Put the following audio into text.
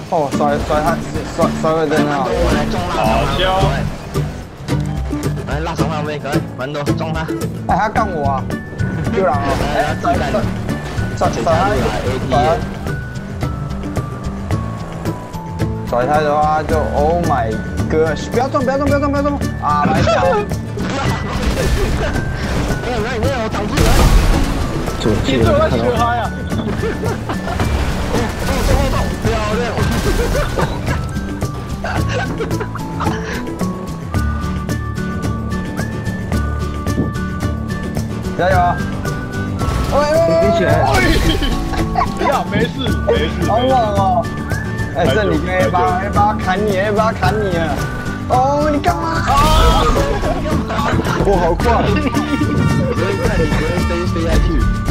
哦，甩尾灯啊！ 我来撞蜡好笑。 来蜡床旁边，可以，蛮多撞他。 哎，他干我啊！丢人哦！ 来，自己干。 甩他的话就 Oh my God！ 不要撞！啊，来跳！ 没有，我挡住了。 你怎么会学他呀？ 漂亮！ 加油！ 飞起来！不要，没事。 好猛哦！哎，这里跟 A 八砍你了！哦，你干嘛？哇，好快！ 你不会飞下去。